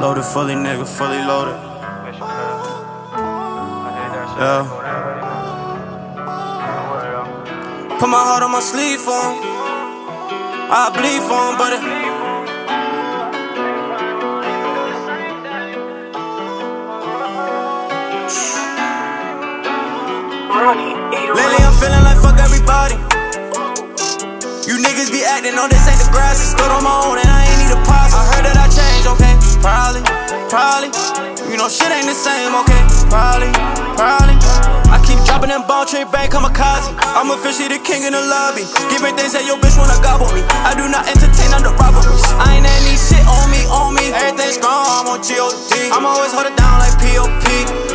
Loaded fully, nigga, fully loaded. Yeah. Put my heart on my sleeve for him. I bleed for him, but lately I'm feeling like fuck everybody. You niggas be acting on this ain't the grass. It's stood on my own and I ain't need a pause. I heard that I changed, okay? Probably. You know shit ain't the same, okay? Probably. I keep dropping them ball trade bank kamikaze. I'm officially the king in the lobby. Giving things that your bitch wanna gobble me. I do not entertain under rivalries. I ain't any shit on me. Everything's gone, I'm on G.O.D. I'm always hold it down like P.O.P.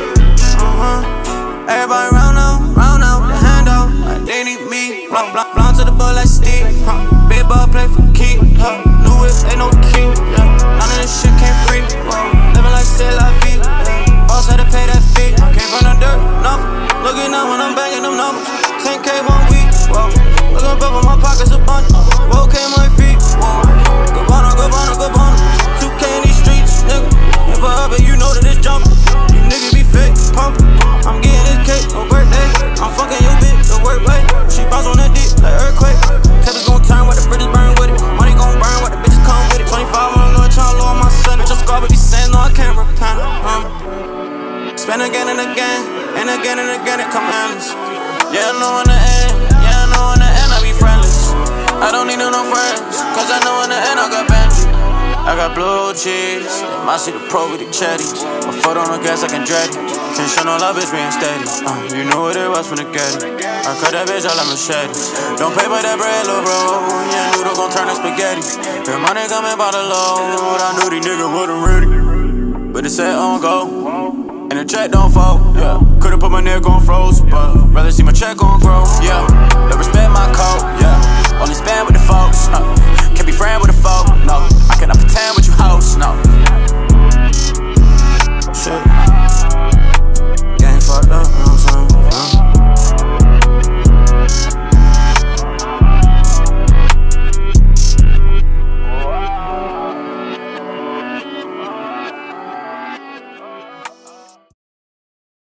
Everybody round out, the handout, like they need me. Blonde to the butt like Steve, big ball play for keep, new whip, ain't no key, none of this shit came free, living like c'est la vie, boss had to pay that fee, I came from the dirt, nothing, looking out when I'm banging them numbers, 10K 1 week, looking up on my pockets a bunch, okay my feet, good bono, 2K in these streets, nigga, if I up it, you know that it's jumping, you niggas be fake, pumping. I'm getting this cake, no birthday. I'm fucking your bitch, the work way. She bounce on that dick like earthquake. Tables gon' turn while the bridges burn with it. Money gon' burn while the bitches come with it. 25 on the Lord, tryna lower my son. Just scar, but these saying no, I can't repent. Spend again and again, it come endless. Yeah, I know in the end, I be friendless. I don't need no friends, cause I know in the end I got Benji. I got blue cheese, I see the pro with the chatty. My foot on the gas like Andretti. Can't show no love, bitch, being steady. You know what it was from the get it. I cut that bitch out like machete. Don't pay by that bread, little bro. Yeah, noodle gon' turn to spaghetti. Your money coming by the load. I knew these niggas wasn't ready, but it said on go, and the check don't fold. Yeah, could've put my neck on froze, but rather see my check on grow. Yeah, they respect my code. Yeah, only spend with the folks. Can't be friend with the folks.